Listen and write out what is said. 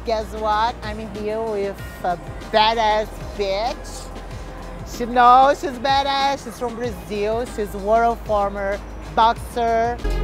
guess what? I'm here with a badass bitch. She knows she's badass. She's from Brazil. She's a world former boxer.